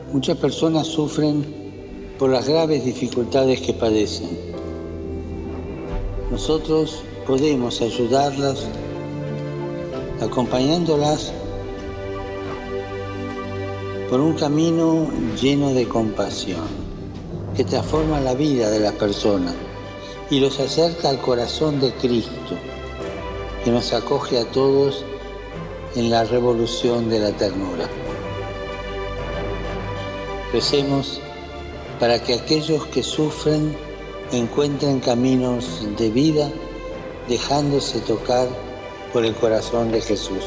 Muchas personas sufren por las graves dificultades que padecen. Nosotros podemos ayudarlas acompañándolas por un camino lleno de compasión que transforma la vida de las personas y los acerca al corazón de Cristo, que nos acoge a todos en la revolución de la ternura. Recemos para que aquellos que sufren encuentren caminos de vida, dejándose tocar por el corazón de Jesús.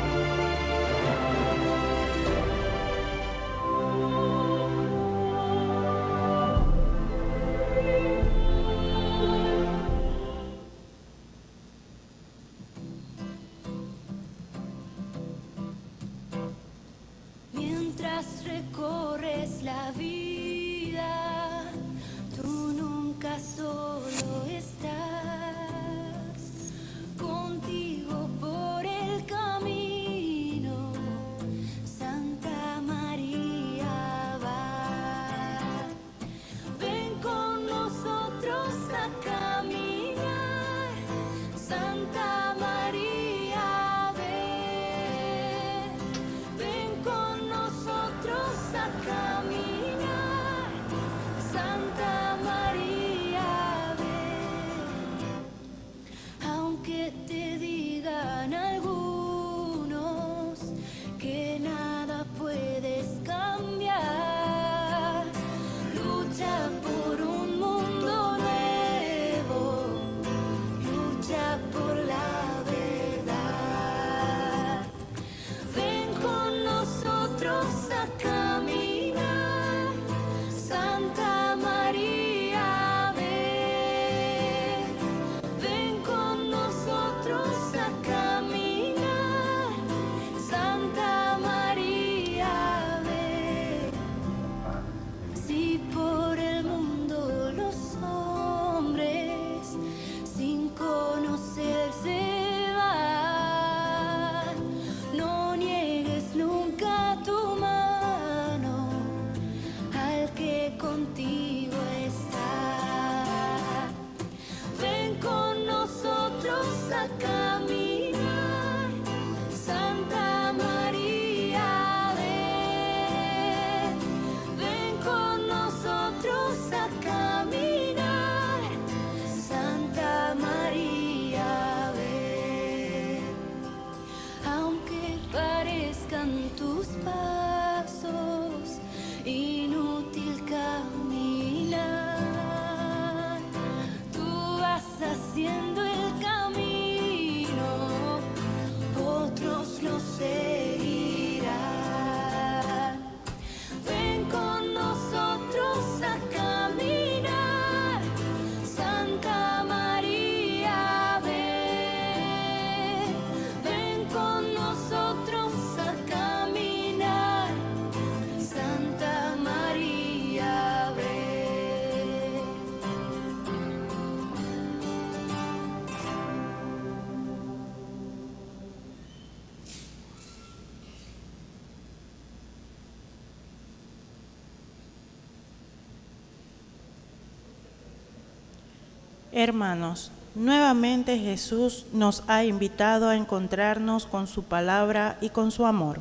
Hermanos, nuevamente Jesús nos ha invitado a encontrarnos con su palabra y con su amor.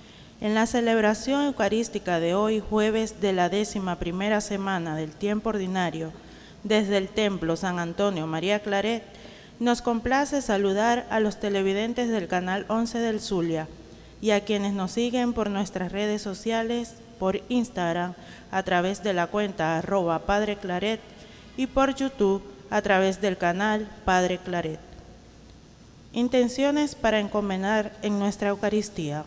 En la celebración eucarística de hoy, jueves de la 11ª semana del tiempo ordinario, desde el Templo San Antonio María Claret, nos complace saludar a los televidentes del canal 11 del Zulia y a quienes nos siguen por nuestras redes sociales, por Instagram, a través de la cuenta @PadreClaret y por YouTube, a través del canal Padre Claret. Intenciones para encomendar en nuestra Eucaristía.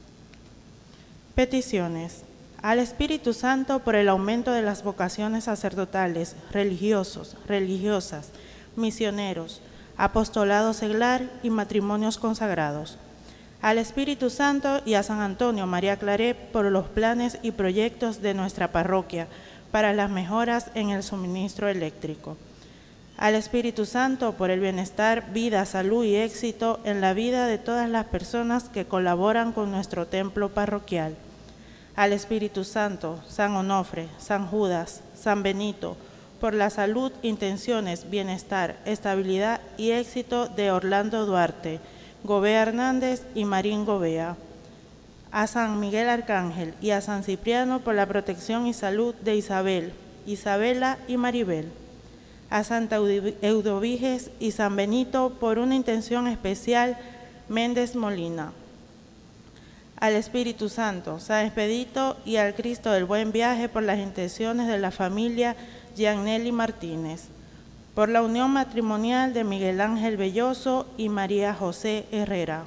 Peticiones. Al Espíritu Santo por el aumento de las vocaciones sacerdotales, religiosos, religiosas, misioneros, apostolado seglar y matrimonios consagrados. Al Espíritu Santo y a San Antonio María Claret por los planes y proyectos de nuestra parroquia para las mejoras en el suministro eléctrico. Al Espíritu Santo por el bienestar, vida, salud y éxito en la vida de todas las personas que colaboran con nuestro templo parroquial. al Espíritu Santo, San Onofre, San Judas, San Benito, por la salud, intenciones, bienestar, estabilidad y éxito de Orlando Duarte, Gobea Hernández y Marín Gobea. A San Miguel Arcángel y a San Cipriano por la protección y salud de Isabel, Isabela y Maribel. A Santa Eudoviges y San Benito por una intención especial, Méndez Molina. Al Espíritu Santo, San Expedito y al Cristo del Buen Viaje por las intenciones de la familia Giannelli Martínez. Por la unión matrimonial de Miguel Ángel Belloso y María José Herrera.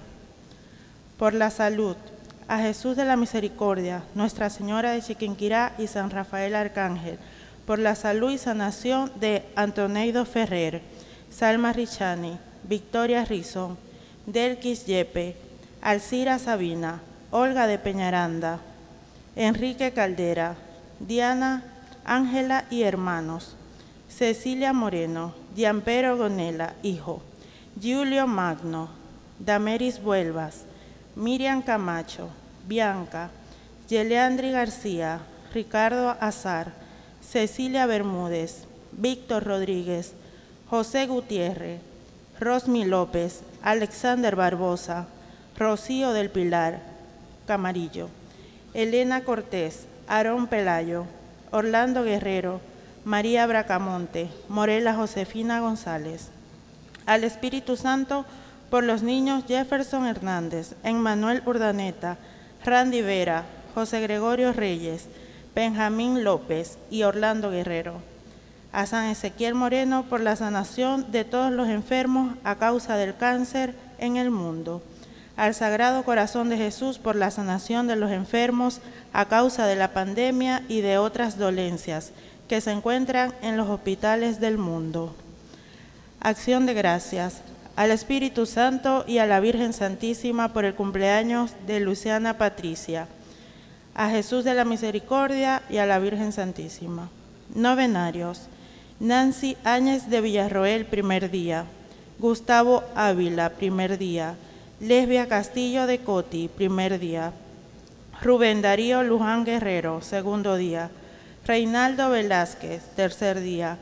Por la salud, a Jesús de la Misericordia, Nuestra Señora de Chiquinquirá y San Rafael Arcángel, por la salud y sanación de Antoneido Ferrer, Salma Richani, Victoria Rizón, Delquis Yepe, Alcira Sabina, Olga de Peñaranda, Enrique Caldera, Diana, Ángela y hermanos, Cecilia Moreno, Diampero Gonela, hijo, Julio Magno, Dameris Vuelvas, Miriam Camacho, Bianca, Yeleandri García, Ricardo Azar, Cecilia Bermúdez, Víctor Rodríguez, José Gutiérrez, Rosmi López, Alexander Barbosa, Rocío del Pilar, Camarillo, Elena Cortés, Aarón Pelayo, Orlando Guerrero, María Bracamonte, Morela Josefina González. Al Espíritu Santo, por los niños Jefferson Hernández, Emmanuel Urdaneta, Randy Vera, José Gregorio Reyes, Benjamín López y Orlando Guerrero. A San Ezequiel Moreno por la sanación de todos los enfermos a causa del cáncer en el mundo. Al Sagrado Corazón de Jesús por la sanación de los enfermos a causa de la pandemia y de otras dolencias que se encuentran en los hospitales del mundo. Acción de gracias al Espíritu Santo y a la Virgen Santísima por el cumpleaños de Luciana Patricia, a Jesús de la Misericordia y a la Virgen Santísima. Novenarios: Nancy Áñez de Villarroel, primer día. Gustavo Ávila, primer día. Lesbia Castillo de Coti, primer día. Rubén Darío Luján Guerrero, segundo día. Reinaldo Velázquez, tercer día.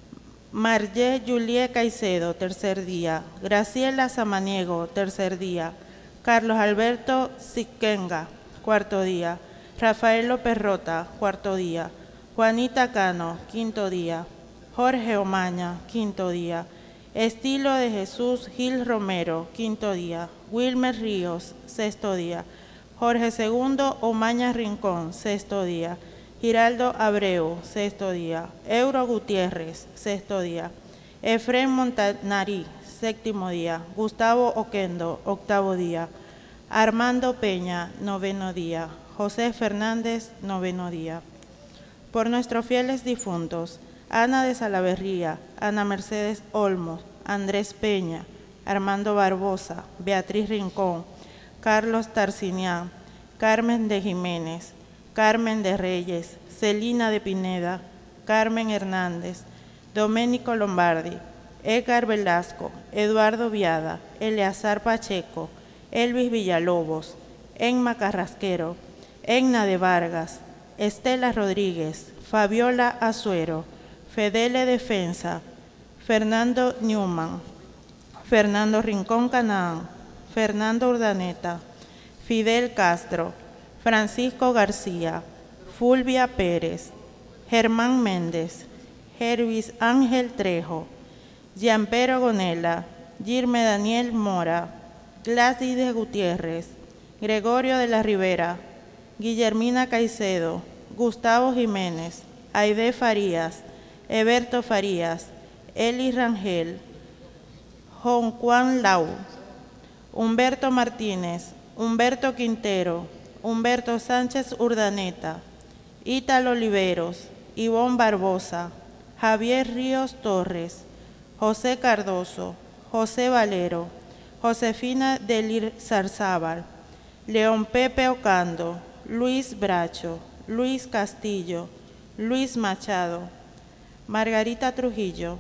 Marjé Juliet Caicedo, tercer día. Graciela Samaniego, tercer día. Carlos Alberto Siquenga, cuarto día. Rafael López Rota, cuarto día. Juanita Cano, quinto día. Jorge Omaña, quinto día. Estilo de Jesús Gil Romero, quinto día. Wilmer Ríos, sexto día. Jorge Segundo Omaña Rincón, sexto día. Giraldo Abreu, sexto día. Euro Gutiérrez, sexto día. Efrén Montanarí, séptimo día. Gustavo Oquendo, octavo día. Armando Peña, noveno día. José Fernández, noveno día. Por nuestros fieles difuntos: Ana de Salaverría, Ana Mercedes Olmos, Andrés Peña, Armando Barbosa, Beatriz Rincón, Carlos Tarcinián, Carmen de Jiménez, Carmen de Reyes, Celina de Pineda, Carmen Hernández, Doménico Lombardi, Edgar Velasco, Eduardo Viada, Eleazar Pacheco, Elvis Villalobos, Enma Carrasquero, Egna de Vargas, Estela Rodríguez, Fabiola Azuero, Fedele Defensa, Fernando Newman, Fernando Rincón Canaán, Fernando Urdaneta, Fidel Castro, Francisco García, Fulvia Pérez, Germán Méndez, Jervis Ángel Trejo, Giampero Gonela, Girme Daniel Mora, Gladys de Gutiérrez, Gregorio de la Rivera, Guillermina Caicedo, Gustavo Jiménez, Aide Farías, Eberto Farías, Eli Rangel, Juan Juan Lau, Humberto Martínez, Humberto Quintero, Humberto Sánchez Urdaneta, Ítalo Oliveros, Ivonne Barbosa, Javier Ríos Torres, José Cardoso, José Valero, Josefina Delir Zarzábal, León Pepe Ocando, Luis Bracho, Luis Castillo, Luis Machado, Margarita Trujillo,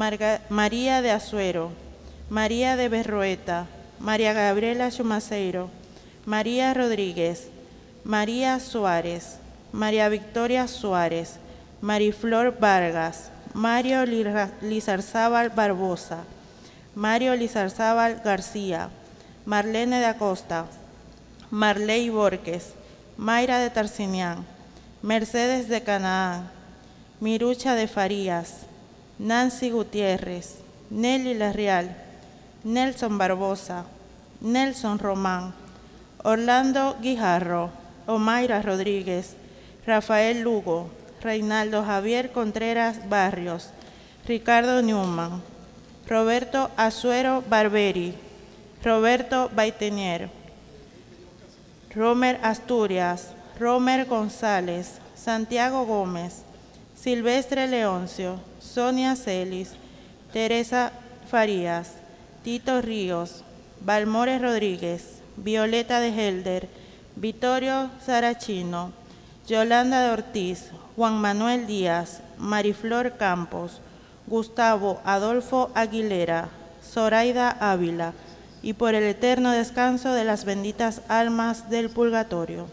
María de Azuero, María de Berroeta, María Gabriela Chumaceiro, María Rodríguez, María Suárez, María Victoria Suárez, Mariflor Vargas, Mario Lizarzábal Barbosa, Mario Lizarzábal García, Marlene de Acosta, Marley Borges, Mayra de Tarcinián, Mercedes de Canaán, Mirucha de Farías, Nancy Gutiérrez, Nelly Larreal, Nelson Barbosa, Nelson Román, Orlando Guijarro, Omaira Rodríguez, Rafael Lugo, Reinaldo Javier Contreras Barrios, Ricardo Newman, Roberto Azuero Barberi, Roberto Baitenier, Romer Asturias, Romer González, Santiago Gómez, Silvestre Leoncio, Sonia Celis, Teresa Farías, Tito Ríos, Balmores Rodríguez, Violeta de Helder, Vittorio Sarachino, Yolanda de Ortiz, Juan Manuel Díaz, Mariflor Campos, Gustavo Adolfo Aguilera, Zoraida Ávila, y por el eterno descanso de las benditas almas del purgatorio.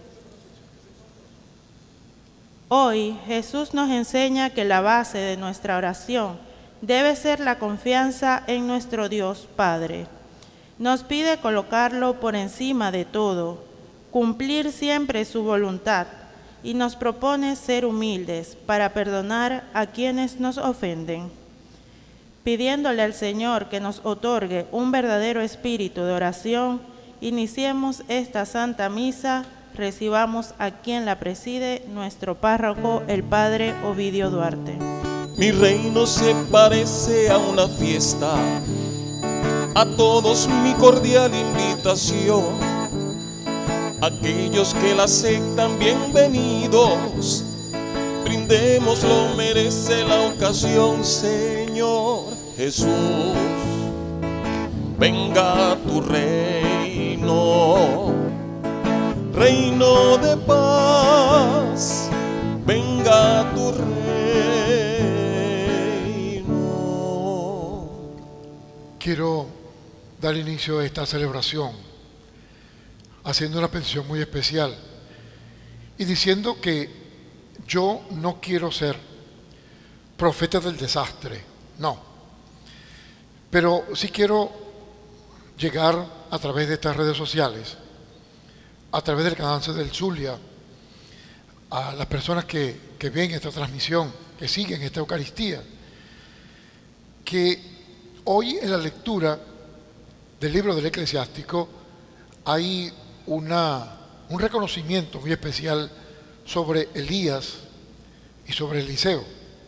Hoy Jesús nos enseña que la base de nuestra oración debe ser la confianza en nuestro Dios Padre. Nos pide colocarlo por encima de todo, cumplir siempre su voluntad, y nos propone ser humildes para perdonar a quienes nos ofenden. Pidiéndole al Señor que nos otorgue un verdadero espíritu de oración, iniciemos esta Santa Misa. Recibamos a quien la preside, nuestro párroco, el Padre Ovidio Duarte. Mi reino se parece a una fiesta, a todos mi cordial invitación. Aquellos que la aceptan, bienvenidos, brindemos, lo merece la ocasión. Señor Jesús, venga a tu reino, reino de paz, venga a tu reino. Quiero dar inicio a esta celebración haciendo una petición muy especial y diciendo que yo no quiero ser profeta del desastre, no, pero sí quiero llegar a través de estas redes sociales, a través del canal del Zulia, a las personas que ven esta transmisión, que siguen esta Eucaristía, que hoy en la lectura del libro del Eclesiástico hay un reconocimiento muy especial sobre Elías y sobre Eliseo.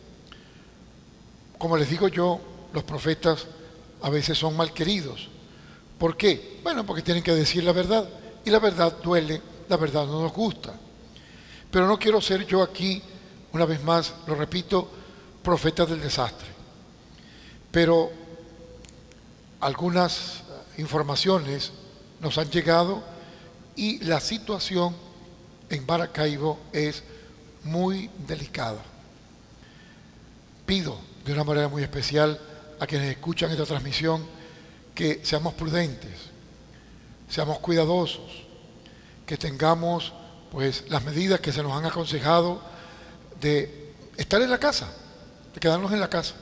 Como les digo yo, los profetas a veces son mal queridos. ¿Por qué? Bueno, porque tienen que decir la verdad, y la verdad duele, la verdad no nos gusta. Pero no quiero ser yo aquí, una vez más, lo repito, profeta del desastre. Pero algunas informaciones nos han llegado y la situación en Maracaibo es muy delicada. Pido de una manera muy especial a quienes escuchan esta transmisión que seamos prudentes, seamos cuidadosos, que tengamos pues las medidas que se nos han aconsejado de estar en la casa, de quedarnos en la casa.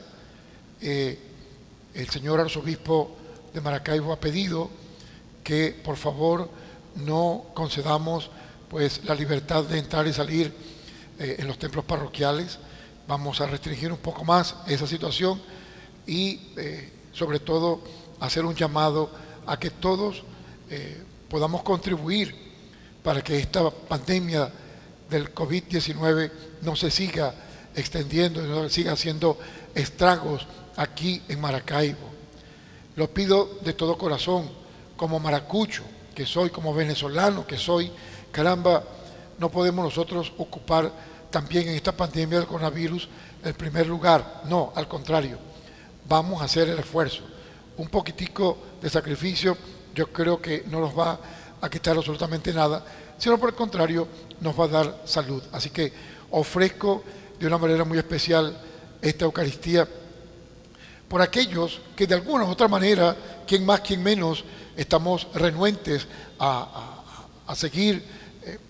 El señor arzobispo de Maracaibo ha pedido que por favor no concedamos pues la libertad de entrar y salir en los templos parroquiales. Vamos a restringir un poco más esa situación y sobre todo hacer un llamado a que todos podamos contribuir para que esta pandemia del COVID-19 no se siga extendiendo, no siga haciendo estragos aquí en Maracaibo. Lo pido de todo corazón, como maracucho que soy, como venezolano que soy. Caramba, no podemos nosotros ocupar también en esta pandemia del coronavirus el primer lugar. No, al contrario, vamos a hacer el esfuerzo. Un poquitico de sacrificio yo creo que no nos va a quitar absolutamente nada, sino por el contrario nos va a dar salud. Así que ofrezco de una manera muy especial esta Eucaristía por aquellos que de alguna u otra manera, quien más, quien menos, estamos renuentes a seguir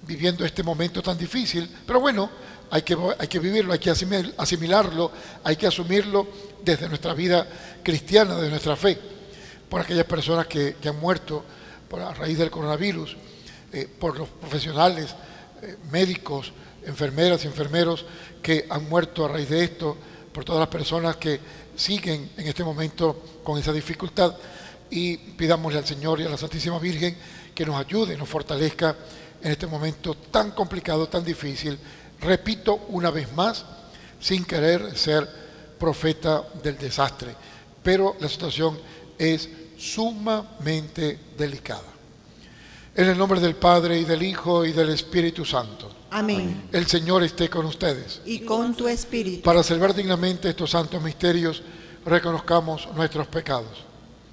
viviendo este momento tan difícil, pero bueno, hay que vivirlo, hay que asimilarlo, hay que asumirlo desde nuestra vida cristiana, desde nuestra fe, por aquellas personas que han muerto a raíz del coronavirus, por los profesionales, médicos, enfermeras y enfermeros que han muerto a raíz de esto, por todas las personas que siguen en este momento con esa dificultad, y pidámosle al Señor y a la Santísima Virgen que nos ayude, nos fortalezca en este momento tan complicado, tan difícil. Repito una vez más, sin querer ser profeta del desastre, pero la situación es sumamente delicada. En el nombre del Padre, y del Hijo, y del Espíritu Santo. Amén. El Señor esté con ustedes. Y con tu espíritu. Para celebrar dignamente estos santos misterios, reconozcamos nuestros pecados.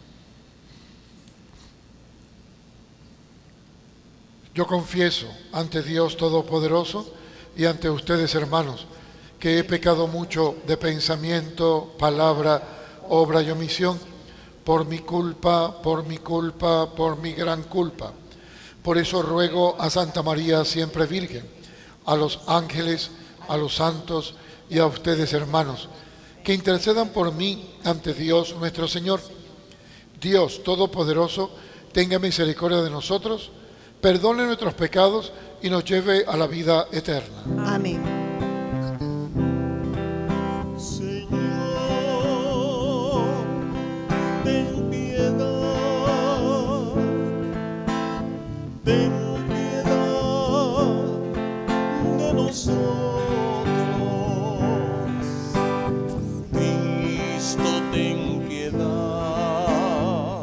Yo confieso ante Dios Todopoderoso y ante ustedes, hermanos, que he pecado mucho de pensamiento, palabra, obra y omisión, por mi culpa, por mi gran culpa. Por eso ruego a Santa María siempre Virgen, a los ángeles, a los santos y a ustedes, hermanos, que intercedan por mí ante Dios nuestro Señor. Dios Todopoderoso, tenga misericordia de nosotros, perdone nuestros pecados y nos lleve a la vida eterna. Amén. Señor, ten piedad, ten piedad de nosotros. Cristo, ten piedad,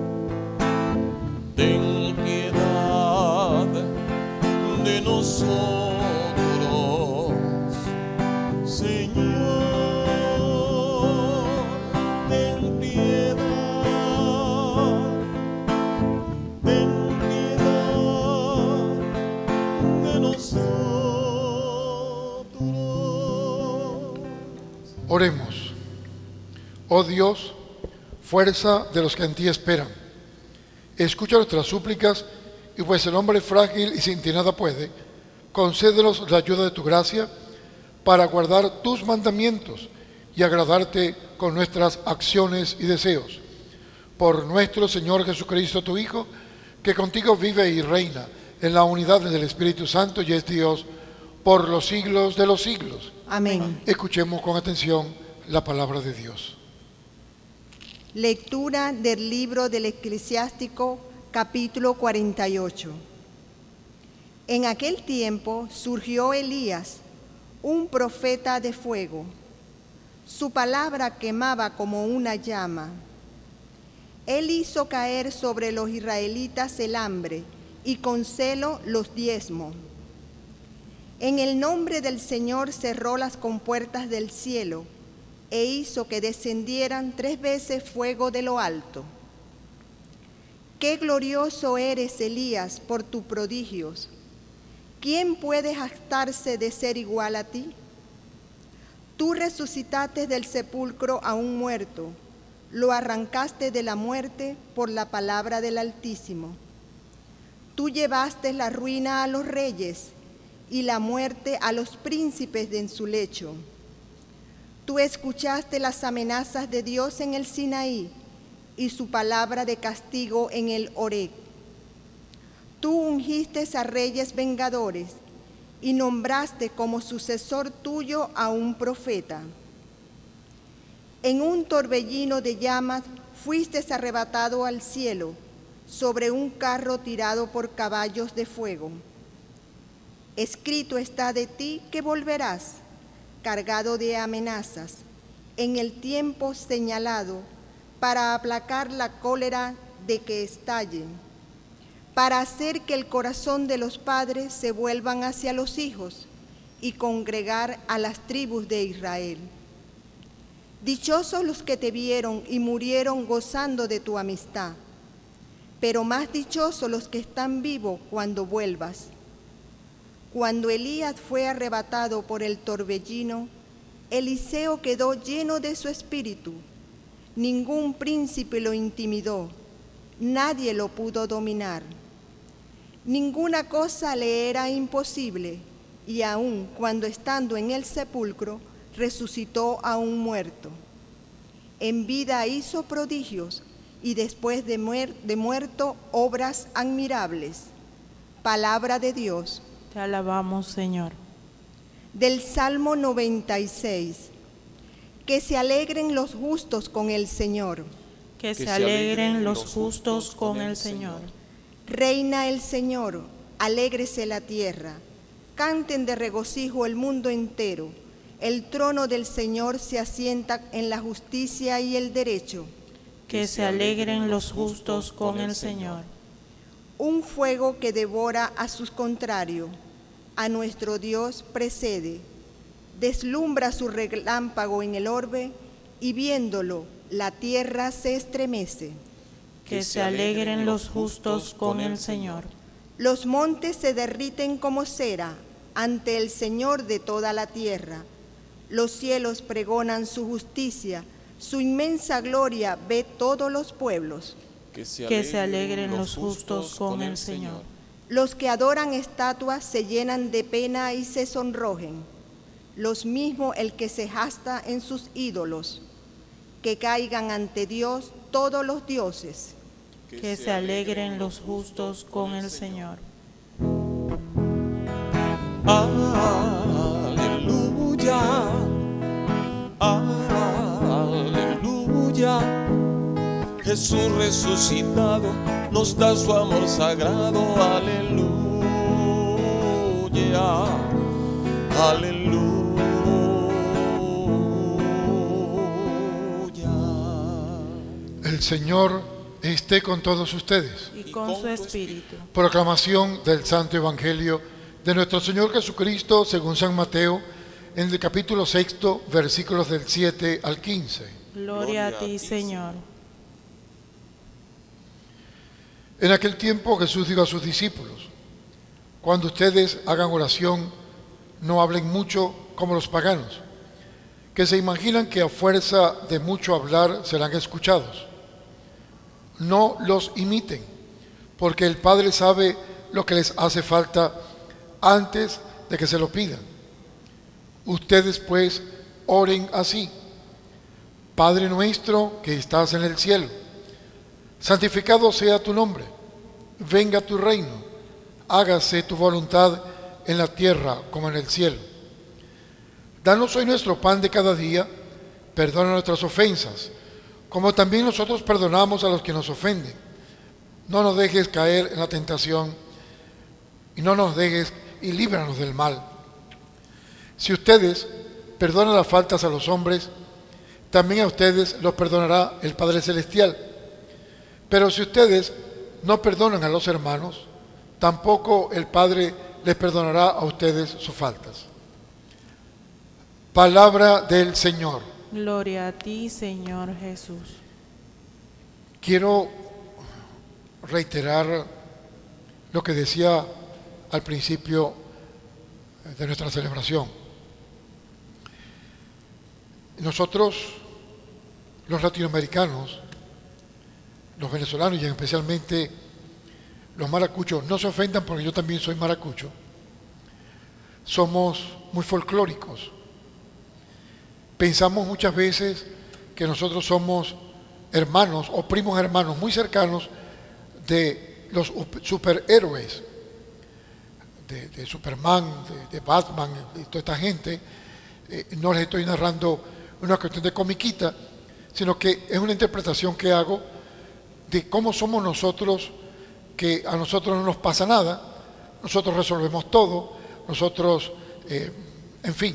ten piedad de nosotros. Señor, ten piedad de nosotros. Oremos. Oh Dios, fuerza de los que en ti esperan, escucha nuestras súplicas, y pues el hombre frágil y sin ti nada puede, concédenos la ayuda de tu gracia para guardar tus mandamientos y agradarte con nuestras acciones y deseos. Por nuestro Señor Jesucristo, tu Hijo, que contigo vive y reina en la unidad del Espíritu Santo y es Dios por los siglos de los siglos. Amén. Escuchemos con atención la palabra de Dios. Lectura del libro del Eclesiástico, capítulo 48. En aquel tiempo surgió Elías, un profeta de fuego. Su palabra quemaba como una llama. Él hizo caer sobre los israelitas el hambre y con celo los diezmó. En el nombre del Señor cerró las compuertas del cielo e hizo que descendieran 3 veces fuego de lo alto. Qué glorioso eres, Elías, por tus prodigios. ¿Quién puede jactarse de ser igual a ti? Tú resucitaste del sepulcro a un muerto, lo arrancaste de la muerte por la palabra del Altísimo. Tú llevaste la ruina a los reyes y la muerte a los príncipes en su lecho. Tú escuchaste las amenazas de Dios en el Sinaí y su palabra de castigo en el Horeb. Tú ungiste a reyes vengadores y nombraste como sucesor tuyo a un profeta. En un torbellino de llamas fuiste arrebatado al cielo sobre un carro tirado por caballos de fuego. Escrito está de ti que volverás, cargado de amenazas, en el tiempo señalado, para aplacar la cólera de que estallen, para hacer que el corazón de los padres se vuelvan hacia los hijos y congregar a las tribus de Israel. Dichosos los que te vieron y murieron gozando de tu amistad, pero más dichosos los que están vivos cuando vuelvas. Cuando Elías fue arrebatado por el torbellino, Eliseo quedó lleno de su espíritu. Ningún príncipe lo intimidó, nadie lo pudo dominar. Ninguna cosa le era imposible, y aun cuando estando en el sepulcro, resucitó a un muerto. En vida hizo prodigios, y después de muerto, obras admirables. Palabra de Dios. Te alabamos, Señor. Del Salmo 96. Que se alegren los justos con el Señor. Que se alegren los justos con el Señor. Reina el Señor, alégrese la tierra. Canten de regocijo el mundo entero. El trono del Señor se asienta en la justicia y el derecho. Que se alegren los justos con el Señor. Un fuego que devora a sus contrarios, a nuestro Dios precede. Deslumbra su relámpago en el orbe, y viéndolo, la tierra se estremece. Que se alegren los justos con el Señor. Los montes se derriten como cera ante el Señor de toda la tierra. Los cielos pregonan su justicia, su inmensa gloria ve todos los pueblos. Que se alegren los justos con el Señor. Los que adoran estatuas se llenan de pena y se sonrojen. Los mismos el que se jacta en sus ídolos. Que caigan ante Dios todos los dioses. Que se alegren los justos con el Señor. Aleluya, aleluya. Jesús resucitado nos da su amor sagrado. Aleluya, aleluya. El Señor esté con todos ustedes. Y con su espíritu. Proclamación del Santo Evangelio de nuestro Señor Jesucristo según San Mateo, en el capítulo 6, versículos del 7 al 15. Gloria a ti, Señor. En aquel tiempo Jesús dijo a sus discípulos: cuando ustedes hagan oración, no hablen mucho como los paganos, que se imaginan que a fuerza de mucho hablar serán escuchados. No los imiten, porque el Padre sabe lo que les hace falta antes de que se lo pidan. Ustedes pues oren así: Padre nuestro que estás en el cielo, santificado sea tu nombre, venga tu reino, hágase tu voluntad en la tierra como en el cielo. Danos hoy nuestro pan de cada día, perdona nuestras ofensas, como también nosotros perdonamos a los que nos ofenden. No nos dejes caer en la tentación, y no nos dejes y líbranos del mal. Si ustedes perdonan las faltas a los hombres, también a ustedes los perdonará el Padre Celestial. Pero si ustedes no perdonan a los hermanos, tampoco el Padre les perdonará a ustedes sus faltas. Palabra del Señor. Gloria a ti, Señor Jesús. Quiero reiterar lo que decía al principio de nuestra celebración. Nosotros, los latinoamericanos, los venezolanos y especialmente los maracuchos, no se ofendan porque yo también soy maracucho, somos muy folclóricos. Pensamos muchas veces que nosotros somos hermanos o primos hermanos muy cercanos de los superhéroes, de Superman, de Batman y toda esta gente. No les estoy narrando una cuestión de comiquita, sino que es una interpretación que hago de cómo somos nosotros, que a nosotros no nos pasa nada, nosotros resolvemos todo, nosotros, en fin.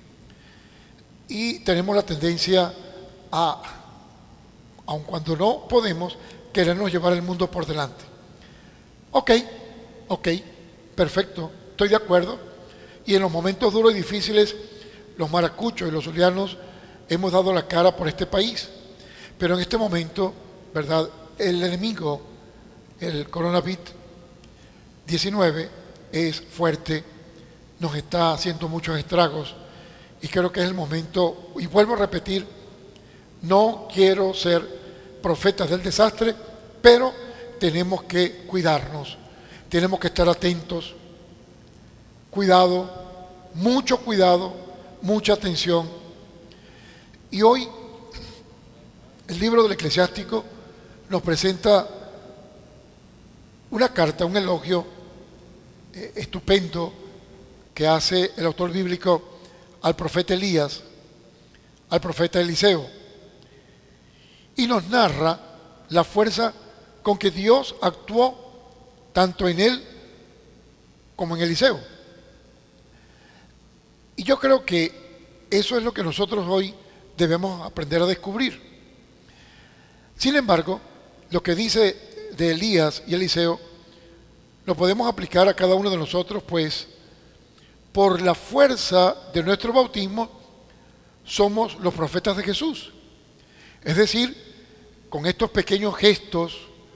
Y tenemos la tendencia a, aun cuando no podemos, querernos llevar el mundo por delante. Ok, perfecto, estoy de acuerdo. Y en los momentos duros y difíciles, los maracuchos y los zulianos hemos dado la cara por este país. Pero en este momento, ¿verdad?, el enemigo, el coronavirus-19, es fuerte, nos está haciendo muchos estragos. Y creo que es el momento, y vuelvo a repetir, no quiero ser profeta del desastre, pero tenemos que cuidarnos, tenemos que estar atentos, cuidado, mucha atención. Y hoy el libro del Eclesiástico nos presenta una carta, un elogio estupendo que hace el autor bíblico al profeta Elías, al profeta Eliseo, y nos narra la fuerza con que Dios actuó tanto en él como en Eliseo. Y yo creo que eso es lo que nosotros hoy debemos aprender a descubrir. Sin embargo, lo que dice de Elías y Eliseo lo podemos aplicar a cada uno de nosotros, pues por la fuerza de nuestro bautismo somos los profetas de Jesús. Es decir, con estos pequeños gestos,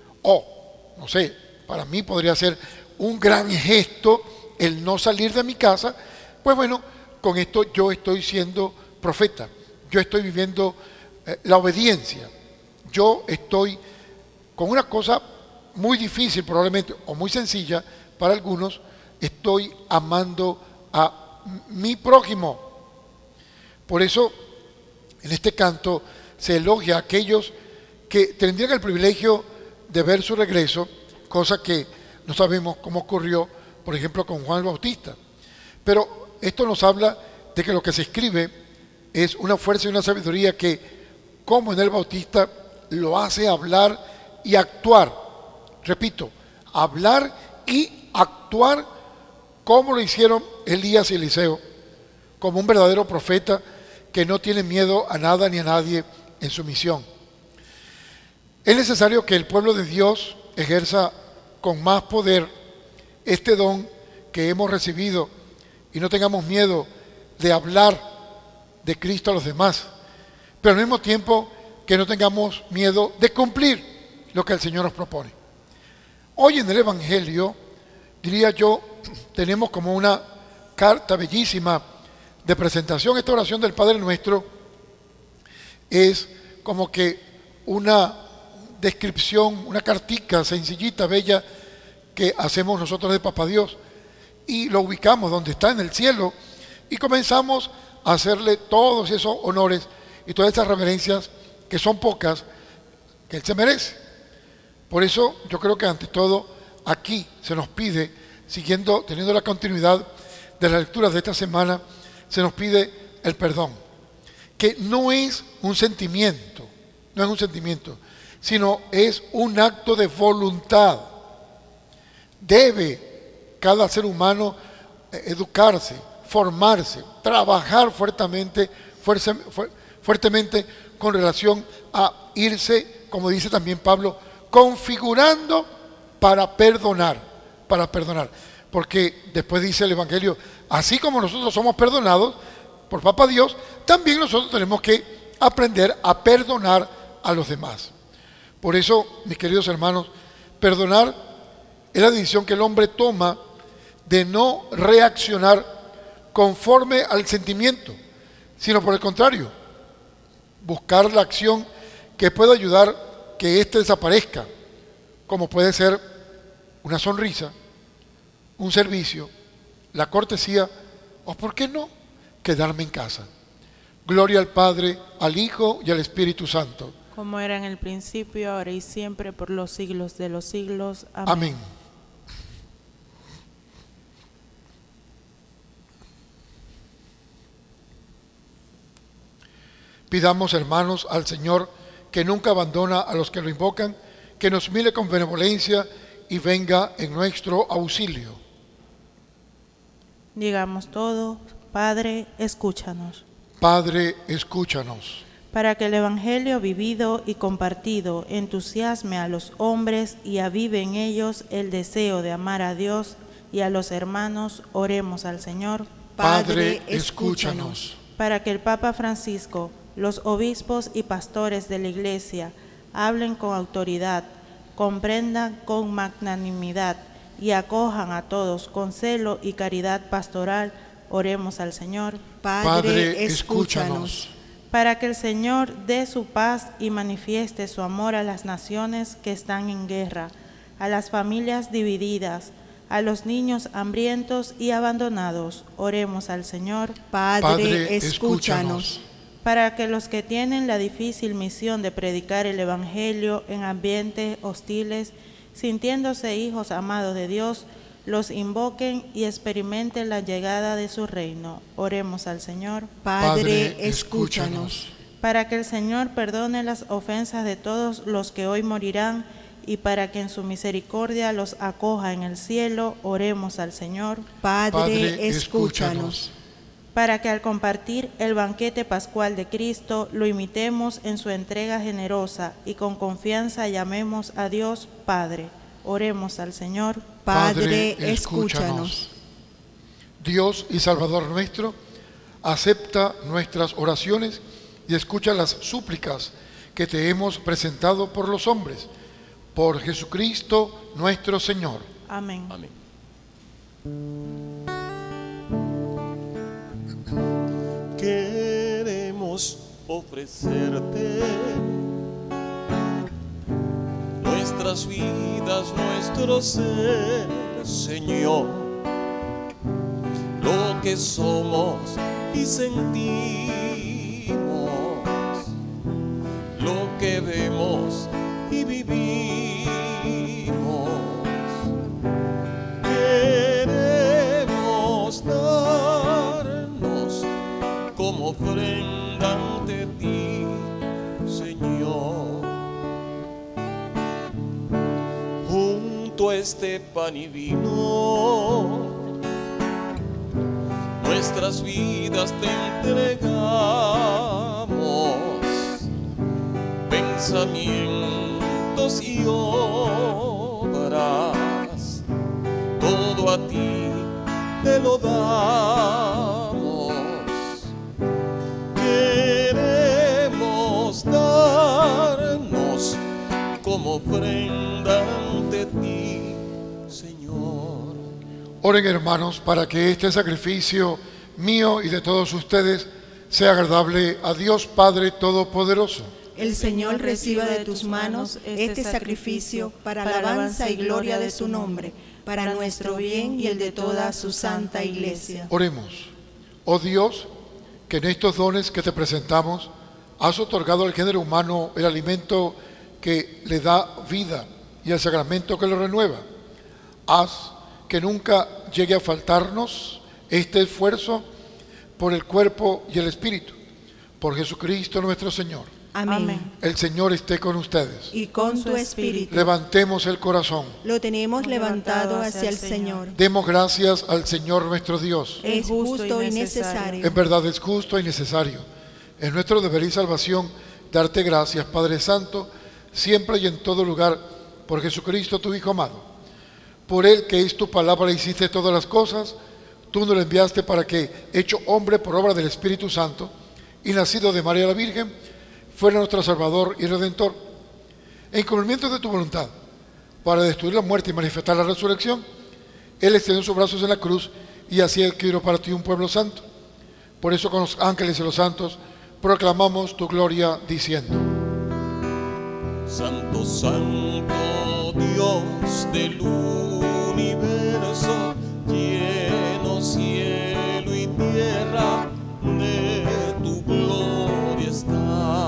no sé, para mí podría ser un gran gesto el no salir de mi casa, pues bueno, con esto yo estoy siendo profeta, yo estoy viviendo la obediencia, yo estoy con una cosa muy difícil probablemente, o muy sencilla para algunos, estoy amando a mi prójimo. Por eso, en este canto se elogia a aquellos que tendrían el privilegio de ver su regreso, cosa que no sabemos cómo ocurrió, por ejemplo, con Juan el Bautista. Pero esto nos habla de que lo que se escribe es una fuerza y una sabiduría que, como en el Bautista, lo hace hablar y actuar. Repito, hablar y actuar como lo hicieron Elías y Eliseo, como un verdadero profeta que no tiene miedo a nada ni a nadie en su misión. Es necesario que el pueblo de Dios ejerza con más poder este don que hemos recibido y no tengamos miedo de hablar de Cristo a los demás, pero al mismo tiempo que no tengamos miedo de cumplir lo que el Señor nos propone. Hoy en el Evangelio, diría yo, tenemos como una carta bellísima de presentación. Esta oración del Padre Nuestro es como que una descripción, una cartica sencillita, bella, que hacemos nosotros de Papá Dios, y lo ubicamos donde está, en el cielo, y comenzamos a hacerle todos esos honores y todas esas reverencias, que son pocas, que Él se merece. Por eso yo creo que ante todo aquí se nos pide, teniendo la continuidad de las lecturas de esta semana, se nos pide el perdón, que no es un sentimiento, sino es un acto de voluntad. Debe cada ser humano educarse, formarse, trabajar fuertemente con relación a irse, como dice también Pablo, configurando para perdonar. Porque después dice el Evangelio, así como nosotros somos perdonados por Papá Dios, también nosotros tenemos que aprender a perdonar a los demás. Por eso, mis queridos hermanos, perdonar es la decisión que el hombre toma de no reaccionar conforme al sentimiento, sino por el contrario, buscar la acción que pueda ayudar que éste desaparezca, como puede ser una sonrisa, un servicio, la cortesía, o por qué no, quedarme en casa. Gloria al Padre, al Hijo y al Espíritu Santo. Como era en el principio, ahora y siempre, por los siglos de los siglos. Amén. Amén. Pidamos, hermanos, al Señor, que nunca abandona a los que lo invocan, que nos mire con benevolencia y venga en nuestro auxilio. Digamos todo, Padre, escúchanos. Padre, escúchanos. Para que el Evangelio vivido y compartido entusiasme a los hombres y avive en ellos el deseo de amar a Dios y a los hermanos, oremos al Señor. Padre, escúchanos. Para que el Papa Francisco, los obispos y pastores de la Iglesia hablen con autoridad, comprendan con magnanimidad y acojan a todos con celo y caridad pastoral, oremos al Señor. Padre, escúchanos. Para que el Señor dé su paz y manifieste su amor a las naciones que están en guerra, a las familias divididas, a los niños hambrientos y abandonados. Oremos al Señor. Padre, escúchanos. Para que los que tienen la difícil misión de predicar el Evangelio en ambientes hostiles, sintiéndose hijos amados de Dios, los invoquen y experimenten la llegada de su reino. Oremos al Señor. Padre, escúchanos. Para que el Señor perdone las ofensas de todos los que hoy morirán y para que en su misericordia los acoja en el cielo, oremos al Señor. Padre, escúchanos. Para que al compartir el banquete pascual de Cristo lo imitemos en su entrega generosa y con confianza llamemos a Dios Padre. Oremos al Señor. Padre, escúchanos. Dios y Salvador nuestro, acepta nuestras oraciones y escucha las súplicas que te hemos presentado por los hombres. Por Jesucristo nuestro Señor. Amén. Amén. Queremos ofrecerte nuestras vidas, nuestro ser, Señor, lo que somos y sentimos, lo que vemos y vivimos. Queremos darnos como ofrenda ante ti, Señor. Junto a este pan y vino, nuestras vidas te entregamos, pensamientos y obras, todo a ti te lo damos. Queremos darnos como ofrenda ante ti, Señor. Oren, hermanos, para que este sacrificio mío y de todos ustedes sea agradable a Dios Padre Todopoderoso. El Señor reciba de tus manos este sacrificio para la alabanza y gloria de su nombre, para nuestro bien y el de toda su santa Iglesia. Oremos. Oh Dios, que en estos dones que te presentamos has otorgado al género humano el alimento que le da vida y el sacramento que lo renueva. Haz que nunca llegue a faltarnos este esfuerzo por el cuerpo y el espíritu. Por Jesucristo nuestro Señor. Amén. El Señor esté con ustedes. Y con tu espíritu. Levantemos el corazón. Lo tenemos levantado hacia el Señor. Demos gracias al Señor nuestro Dios. Es justo y necesario. En verdad es justo y necesario. Es nuestro deber y salvación darte gracias, Padre Santo, siempre y en todo lugar, por Jesucristo tu Hijo amado. Por Él, que es tu palabra, hiciste todas las cosas. Tú nos lo enviaste para que, hecho hombre por obra del Espíritu Santo y nacido de María la Virgen, fuera nuestro Salvador y Redentor. En cumplimiento de tu voluntad, para destruir la muerte y manifestar la resurrección, Él extendió sus brazos en la cruz y así adquirió para ti un pueblo santo. Por eso con los ángeles y los santos proclamamos tu gloria diciendo: Santo, Santo, Dios del universo, lleno cielo y tierra de tu gloria está.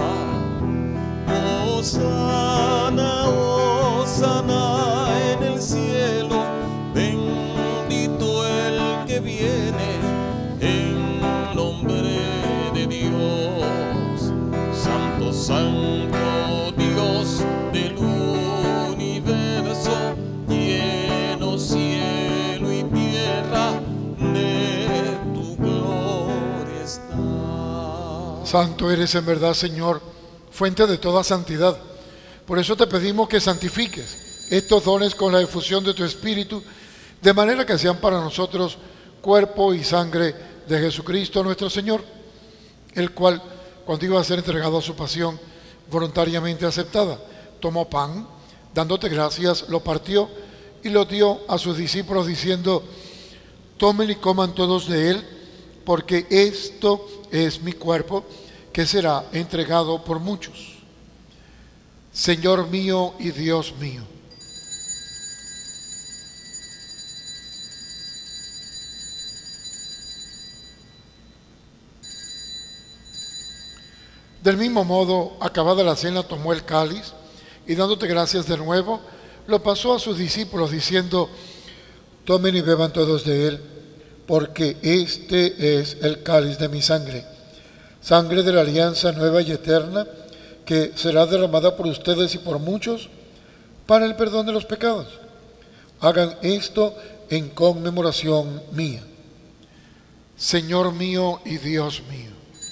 Hosana, hosana en el cielo, bendito el que viene en nombre de Dios. Santo, Santo, Dios del universo, lleno cielo y tierra de tu gloria está. Santo eres en verdad, Señor, fuente de toda santidad. Por eso te pedimos que santifiques estos dones con la efusión de tu Espíritu, de manera que sean para nosotros cuerpo y sangre de Jesucristo nuestro Señor, el cual, cuando iba a ser entregado a su pasión voluntariamente aceptada, tomó pan, dándote gracias, lo partió y lo dio a sus discípulos diciendo: tomen y coman todos de él, porque esto es mi cuerpo, que será entregado por muchos. Señor mío y Dios mío. Del mismo modo, acabada la cena, tomó el cáliz y dándote gracias de nuevo, lo pasó a sus discípulos diciendo: tomen y beban todos de él, porque este es el cáliz de mi sangre, sangre de la alianza nueva y eterna, que será derramada por ustedes y por muchos para el perdón de los pecados. Hagan esto en conmemoración mía. Señor mío y Dios mío.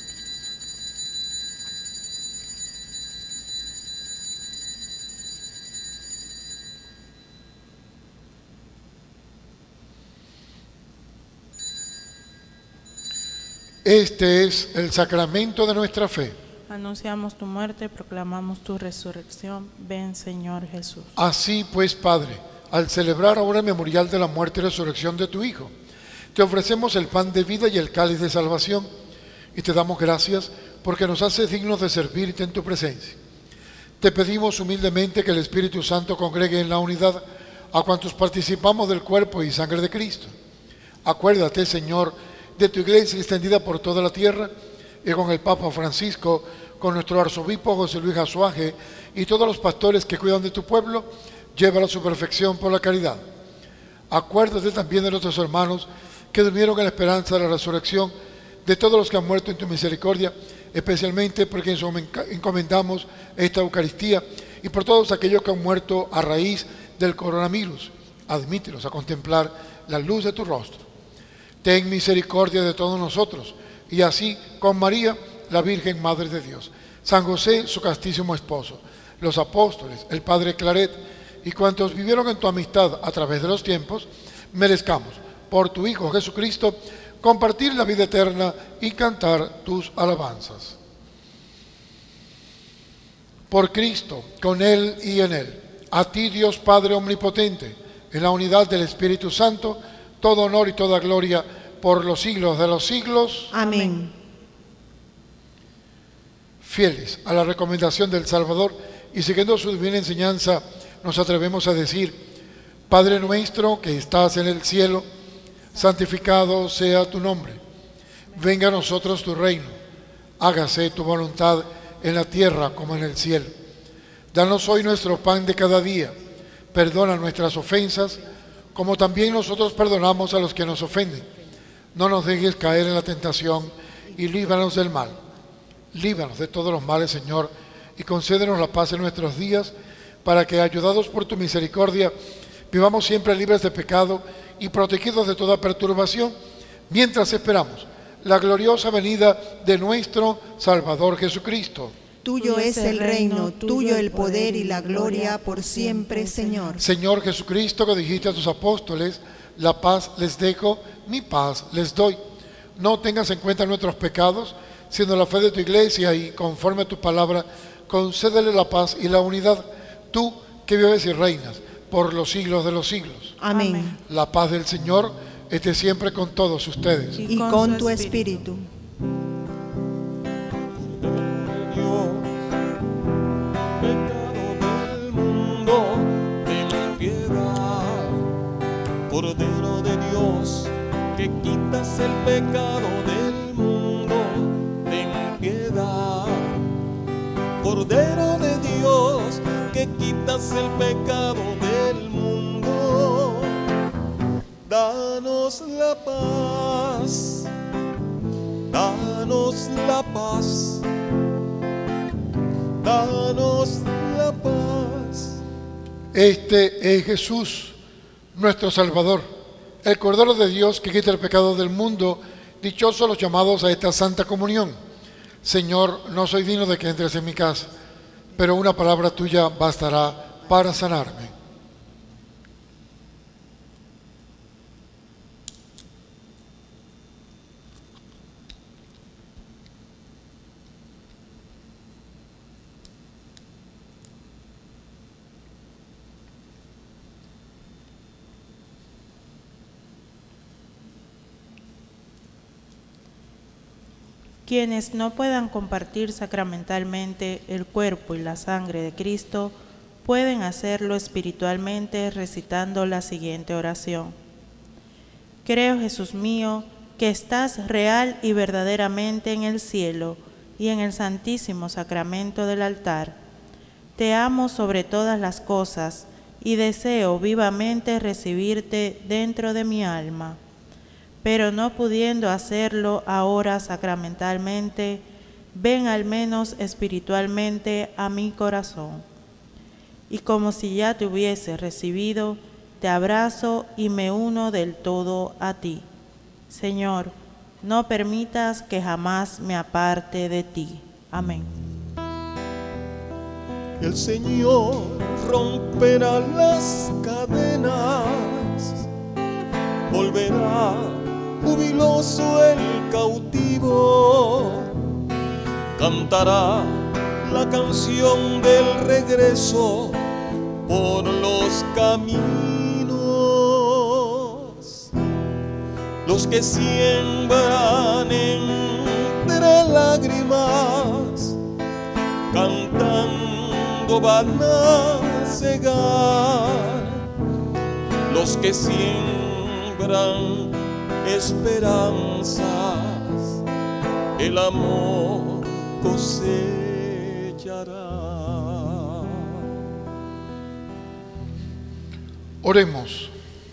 Este es el sacramento de nuestra fe. Anunciamos tu muerte, proclamamos tu resurrección. Ven, Señor Jesús. Así pues, Padre, al celebrar ahora el memorial de la muerte y resurrección de tu Hijo, te ofrecemos el pan de vida y el cáliz de salvación, y te damos gracias porque nos haces dignos de servirte en tu presencia. Te pedimos humildemente que el Espíritu Santo congregue en la unidad a cuantos participamos del cuerpo y sangre de Cristo. Acuérdate, Señor, de tu iglesia extendida por toda la tierra, y con el Papa Francisco, con nuestro arzobispo José Luis Azuaje y todos los pastores que cuidan de tu pueblo, llévala a su perfección por la caridad. Acuérdate también de nuestros hermanos que durmieron en la esperanza de la resurrección, de todos los que han muerto en tu misericordia, especialmente por quienes encomendamos esta Eucaristía, y por todos aquellos que han muerto a raíz del coronavirus. Admítelos a contemplar la luz de tu rostro. Ten misericordia de todos nosotros, y así con María, la Virgen Madre de Dios, San José, su castísimo esposo, los apóstoles, el Padre Claret, y cuantos vivieron en tu amistad a través de los tiempos, merezcamos, por tu Hijo Jesucristo, compartir la vida eterna y cantar tus alabanzas. Por Cristo, con Él y en Él, a ti, Dios Padre Omnipotente, en la unidad del Espíritu Santo, todo honor y toda gloria por los siglos de los siglos. Amén. Fieles a la recomendación del Salvador y siguiendo su divina enseñanza, nos atrevemos a decir: Padre nuestro que estás en el cielo, santificado sea tu nombre. Venga a nosotros tu reino. Hágase tu voluntad en la tierra como en el cielo. Danos hoy nuestro pan de cada día. Perdona nuestras ofensas, como también nosotros perdonamos a los que nos ofenden. No nos dejes caer en la tentación y líbranos del mal. Líbranos de todos los males, Señor, y concédenos la paz en nuestros días, para que, ayudados por tu misericordia, vivamos siempre libres de pecado y protegidos de toda perturbación, mientras esperamos la gloriosa venida de nuestro Salvador Jesucristo. Tuyo es el reino, tuyo el poder y la gloria por siempre, Señor. Señor Jesucristo, que dijiste a tus apóstoles: la paz les dejo, mi paz les doy. No tengas en cuenta nuestros pecados, sino la fe de tu iglesia, y conforme a tu palabra, concédele la paz y la unidad. Tú que vives y reinas por los siglos de los siglos. Amén. La paz del Señor esté siempre con todos ustedes. Y con tu espíritu. Cordero de Dios, que quitas el pecado del mundo, ten piedad. Cordero de Dios, que quitas el pecado del mundo, danos la paz, danos la paz, danos la paz. Este es Jesús, nuestro Salvador, el Cordero de Dios que quita el pecado del mundo. Dichosos los llamados a esta santa comunión. Señor, no soy digno de que entres en mi casa, pero una palabra tuya bastará para sanarme. Quienes no puedan compartir sacramentalmente el cuerpo y la sangre de Cristo, pueden hacerlo espiritualmente recitando la siguiente oración. Creo, Jesús mío, que estás real y verdaderamente en el cielo y en el santísimo sacramento del altar. Te amo sobre todas las cosas y deseo vivamente recibirte dentro de mi alma, pero no pudiendo hacerlo ahora sacramentalmente, ven al menos espiritualmente a mi corazón. Y como si ya te hubiese recibido, te abrazo y me uno del todo a ti. Señor, no permitas que jamás me aparte de ti. Amén. El Señor romperá las cadenas, volverá jubiloso el cautivo, cantará la canción del regreso por los caminos. Los que siembran entre lágrimas, cantando van a cegar. Los que siembran esperanzas, el amor cosechará. Oremos.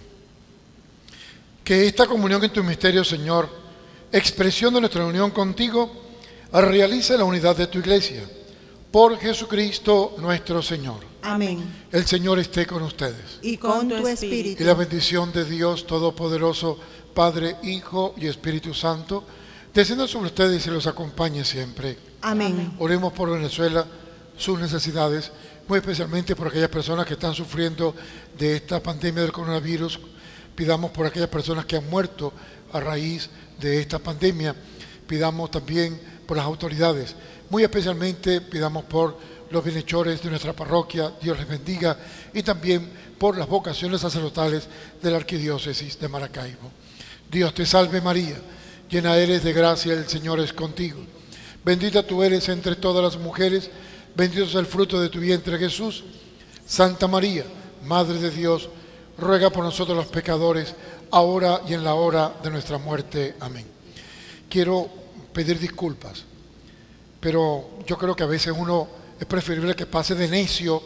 Que esta comunión en tu misterio, Señor, expresión de nuestra unión contigo, realice la unidad de tu iglesia. Por Jesucristo nuestro Señor. Amén. El Señor esté con ustedes. Y con tu espíritu. Y la bendición de Dios Todopoderoso, Padre, Hijo y Espíritu Santo, descienda sobre ustedes y los acompañe siempre. Amén. Oremos por Venezuela, sus necesidades, muy especialmente por aquellas personas que están sufriendo de esta pandemia del coronavirus. Pidamos por aquellas personas que han muerto a raíz de esta pandemia. Pidamos también por las autoridades. Muy especialmente pidamos por los bienhechores de nuestra parroquia, Dios les bendiga, y también por las vocaciones sacerdotales de la Arquidiócesis de Maracaibo. Dios te salve María, llena eres de gracia, el Señor es contigo. Bendita tú eres entre todas las mujeres, bendito es el fruto de tu vientre Jesús. Santa María, Madre de Dios, ruega por nosotros los pecadores, ahora y en la hora de nuestra muerte. Amén. Quiero pedir disculpas, pero yo creo que a veces uno es preferible que pase de necio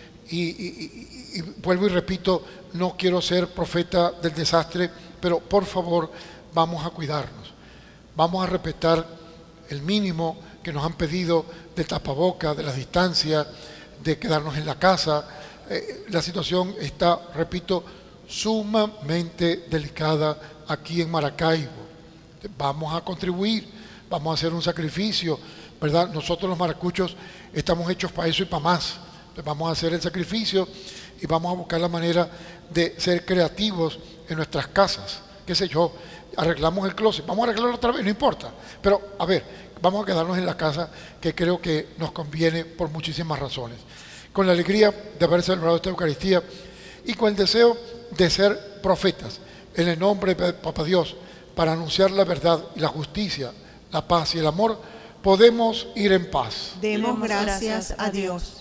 y vuelvo y repito, no quiero ser profeta del desastre, pero por favor vamos a cuidarnos, vamos a respetar el mínimo que nos han pedido de tapaboca, de la distancia, de quedarnos en la casa. La situación está, repito, sumamente delicada aquí en Maracaibo. Vamos a contribuir, vamos a hacer un sacrificio, ¿verdad? Nosotros los maracuchos estamos hechos para eso y para más. Vamos a hacer el sacrificio y vamos a buscar la manera de ser creativos en nuestras casas. Qué sé yo, arreglamos el closet, vamos a arreglarlo otra vez, no importa. Pero, a ver, vamos a quedarnos en la casa, que creo que nos conviene por muchísimas razones. Con la alegría de haber celebrado esta Eucaristía y con el deseo de ser profetas, en el nombre de Papá Dios, para anunciar la verdad y la justicia, la paz y el amor, podemos ir en paz. Demos gracias a Dios.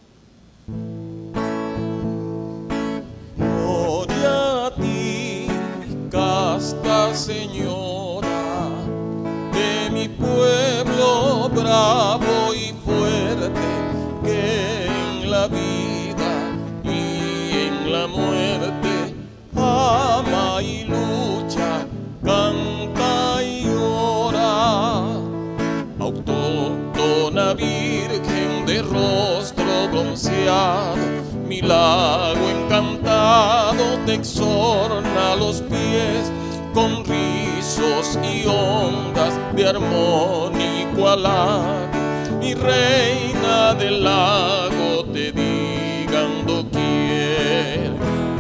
Gloria a ti, casta Señora, de mi pueblo bravo y fuerte, que en la vida y en la muerte ama y lucha, canta y ora. Autóctona Virgen de rostro bronceado, mi lago encantado te exorna los pies con rizos y ondas de armónico alar. Mi reina del lago te digan doquier.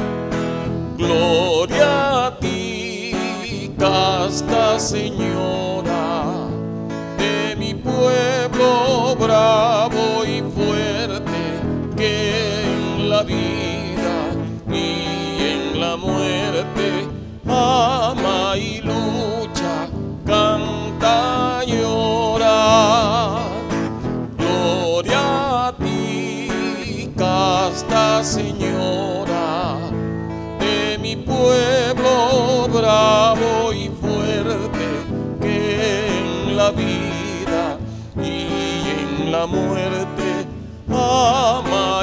Gloria a ti, casta Señora, de mi pueblo bravo y fuerte, que en la vida y en la muerte ama y lucha, canta y ora. Gloria a ti, casta Señora, de mi pueblo bravo y fuerte, que en la vida y la muerte, amaré.